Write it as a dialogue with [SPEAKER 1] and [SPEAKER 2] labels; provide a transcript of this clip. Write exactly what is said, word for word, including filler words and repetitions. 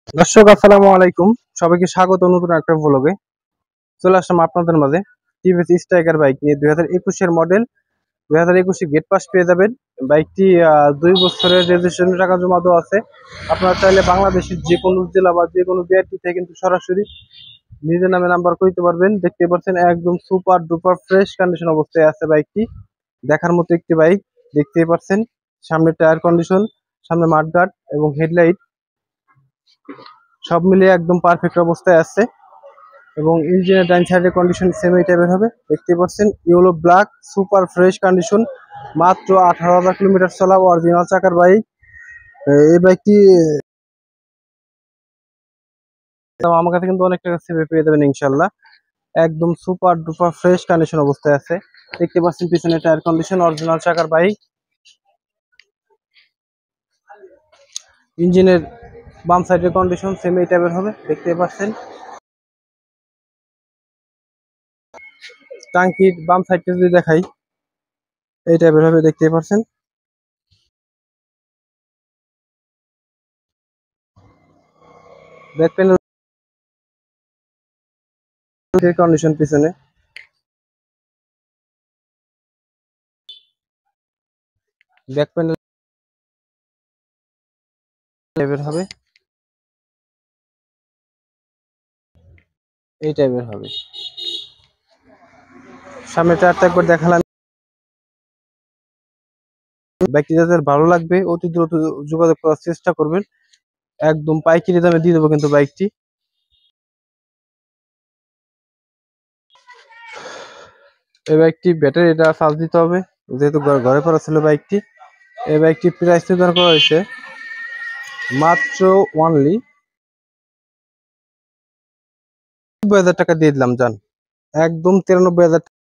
[SPEAKER 1] দর্শক আসসালামু আলাইকুম, সবাইকে স্বাগত নতুন একটা ব্লগে। চলে আসলাম আপনাদের মাঝে টিভিএস স্ট্রাইকার বাইক নিয়ে। দুই হাজার একুশের মডেল, দুই হাজার একুশে গেট পাস পেয়ে যাবেন। বাইকটি আহ, দুই বছরের রেজিস্ট্রেশন টাকা জমা দেওয়া আছে। আপনারা চাইলে বাংলাদেশের যে কোনো জেলা বা যে কোনো বিআরটি থেকে কিন্তু সরাসরি নিজের নামে নাম্বার করতে পারবেন। দেখতে পাচ্ছেন একদম সুপার ডুপার ফ্রেশ কন্ডিশন অবস্থায় আছে বাইকটি। দেখার মতো একটি বাইক, দেখতেই পাচ্ছেন। সামনে টায়ার কন্ডিশন, সামনে মাডগার্ড এবং হেডলাইট সব মিলিয়ে একদম পারফেক্ট অবস্থায় আছে। এবং ইঞ্জিনের ডাইন সাইডের কন্ডিশন সেম এই টাইপের হবে। দেখতে পাচ্ছেন yellow black super fresh condition, মাত্র আঠারো হাজার কিলোমিটার চলা অরিজিনাল চাকার বাইক। এই বাইকটি আমার কাছে কিন্তু অনেক টাকা সেভে পেয়ে যাবেন ইনশাল্লাহ। একদম সুপার ডুপার ফ্রেশ কন্ডিশন অবস্থায় আছে। দেখতে পাচ্ছেন পিছনে টায়ার কন্ডিশন, অরিজিনাল চাকার বাইক। ইঞ্জিনের বাম সাইডের কন্ডিশন সেম এই টাইপের হবে, দেখতে পাচ্ছেন। টাঙ্কির বাম সাইডটা যদি দেখাই, এই টাইপের হবে, দেখতে পাচ্ছেন। ব্যাক প্যানেল কন্ডিশন পিছনে, ব্যাক প্যানেল টাইপের হবে, এই টাইপের হবে। সামনে টায়ারটা একবার দেখালাম। বাইকটি যাদের ভালো লাগবে অতি দ্রুত যোগাযোগ করার চেষ্টা করবেন। একদম পাইকারি দামে দিয়ে দেবো কিন্তু বাইকটি। এই বাইকটি ব্যাটারিটা চার্জ দিতে হবে, যেহেতু ঘরে করা ছিল বাইকটি। এই বাইকটি প্রাইস নির্ধারণ করা হয়েছে মাত্র ওয়ানলি নব্বই হাজার টাকা দিয়ে দিলাম জান। একদম তিরানব্বই হাজার